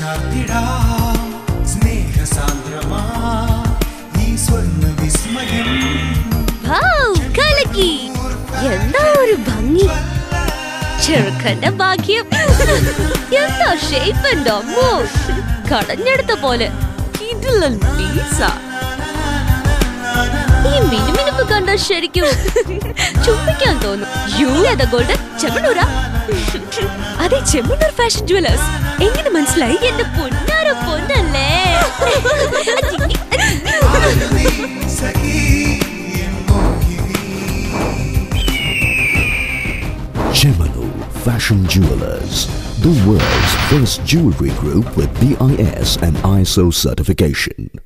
കലക്കി എന്താ ഒരു ഭംഗി ചെറുക്കന്റെ ഭാഗ്യം എന്താ ഷേപ്പ് എന്തോ കടഞ്ഞെടുത്ത പോലെ ഈ മിനുമിനുപ്പ് കണ്ട ശരിക്കും ചുംബിക്കാൻ തോന്നും. ഗോൾഡ് ചെമ്മണ്ണൂരാ? അതെ, ചെമ്മണ്ണൂർ ഫാഷൻ ജുവലേഴ്സ്. എങ്ങനെ മനസ്സിലായി? എന്റെ പൊന്നാര പൊന്നല്ലേ. Chemmanur Fashion Jewelers, the world's first jewelry group with BIS and ISO certification.